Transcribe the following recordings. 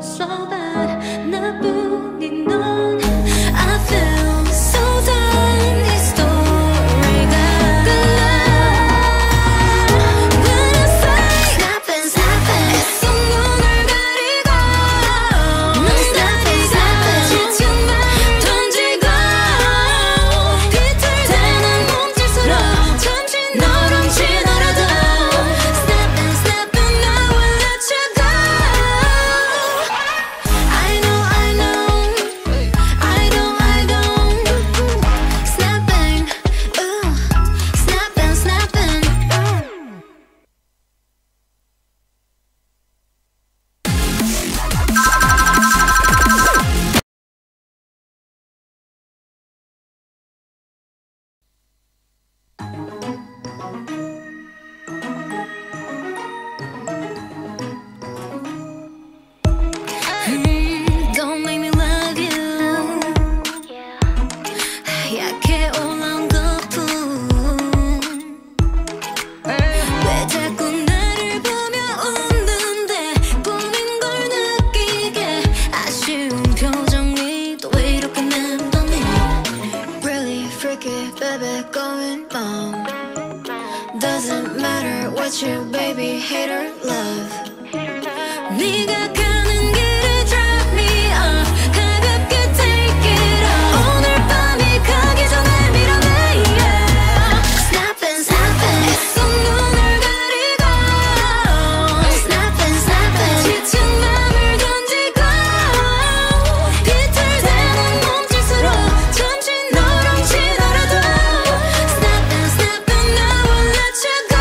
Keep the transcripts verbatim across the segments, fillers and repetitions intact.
so bad. 나뿐인 넌 I feel so done. 이 스토리가 끝나. When I say snapping, snapping, 애써 눈을 가리고 넌 snapping, snapping, 지친 맘 던지고 비틀대는 몸짓으로 잠시 너랑 지나라도 snapping, snapping, I will let you go. I know, I know, I don't, I don't. Snapping, ooh, snapping, snapping. Mm, don't make me love you. 약해 올라온 거품. 왜 자꾸 나를 보며 웃는데 꿈인 걸 느끼게 아쉬운 표정이 또 왜 이렇게 맴도니. Really freaky baby going wrong. Doesn't matter what you baby hate or love. 네가 가는 길에 drop me off. 가볍게 take it off. 오늘 밤이 가기 전에 밀어내. Yeah. Snapping, snapping, 애써 눈을 가리고 snapping, snapping, 지친 맘을 던지고 비틀대는 몸짓으로 잠시 너랑 지나라도 snapping, snapping, I will let you go.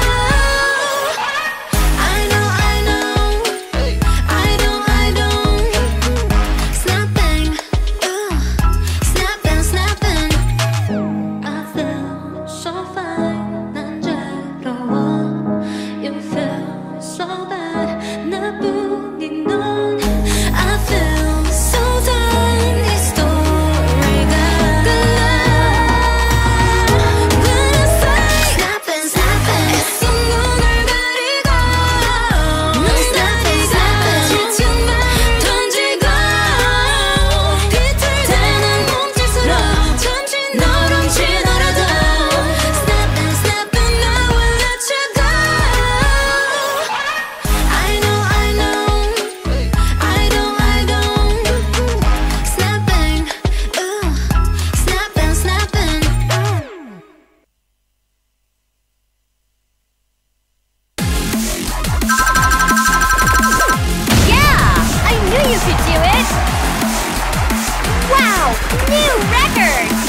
I know, I know, I don't, I don't. Snapping, ooh, snapping, snapping. I feel so fine, 난 자유로워. You feel so bad, 나뿐인 넌 I feel so done. 이 스토리가 끝나. When I say snapping, snapping, 애써 눈을 가리고 넌 snapping, snapping, 지친 맘 던지고 비틀대는 몸짓으로 잠시 너랑 지나라도 snapping, snapping, I will let you go. I know, I know, I don't, I don't. Snapping, ooh, snapping, snapping. Yeah! I knew you could do it! Wow! New record!